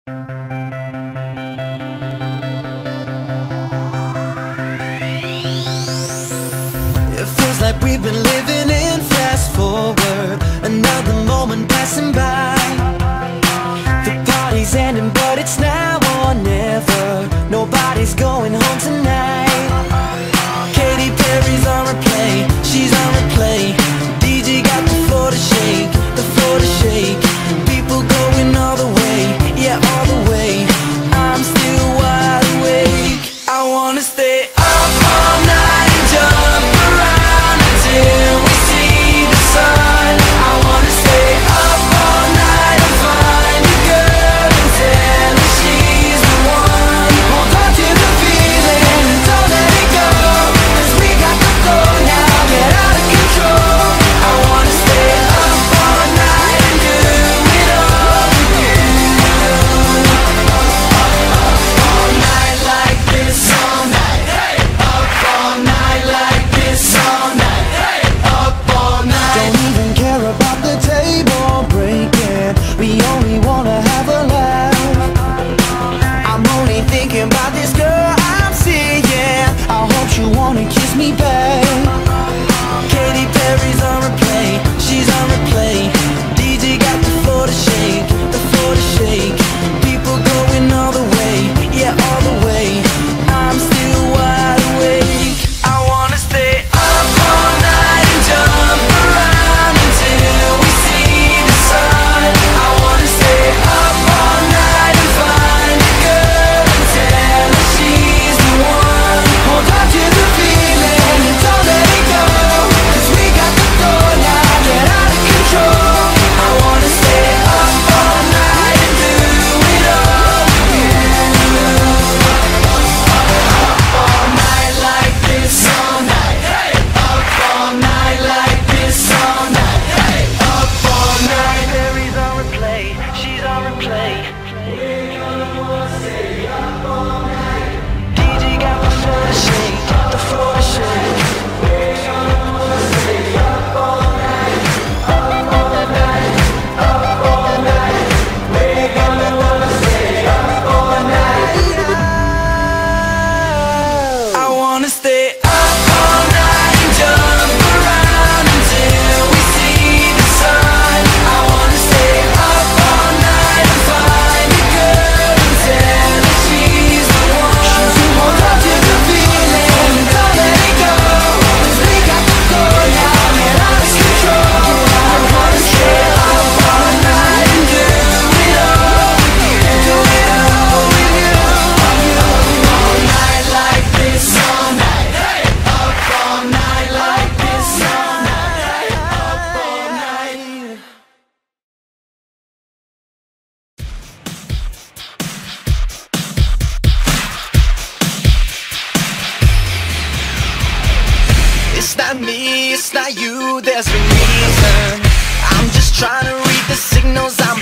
It feels like we've been living in fast forward, another moment passing by. The party's ending, but it's now or never. Nobody's going home tonight. Katy Perry's on replay, she's on replay. DJ got the floor to shake, the floor to shake. People going all the way, yeah, all the way. I'm still wide awake. I wanna stay up all night and jump around until we see the sun. I wanna stay up all night and find a girl and tell her she's the one. Hold on to the feeling, don't let it go, 'cause we got the flow now, get out of control. I wanna stay up all night and do it all again. Up all night like this all night. Hey, up all night like this all night. Hey, up all night. Don't even care about the table breaking, we only wanna have a laugh. I'm only thinking about this girl I'm seeing, I hope she wanna kiss me back. Katy Perry's on replay, she's on replay. DJ got the floor to shake, the floor to shake. People going all the way, yeah, all the way. I'm still wide awake. I wanna stay up all night and jump around until we see the sun. I wanna stay up all night and find a girl and tell her she's the one. Hold on to the feeling and don't let it go, 'cause we got the flow now, get out of control. I wanna stay up all night and do it all again. Up all night like this all night. Hey, up all night like this all night. Hey, up all night. Perry's on replay, she's on replay. DJ got the floor to shake, the floor to shake. I wanna stay up all night and jump around until we see the sun. I wanna stay up all night and find a girl and tell her she's the one. Hold on to the feeling and don't let it go, 'cause we got the flow now, get out of control. I wanna stay up all night and do it all again. Do it all with you. All night like this all night. Hey, up all night like this all night. Up all night. It's not me, it's not you, there's a reason. I'm just trying to read the signals I'm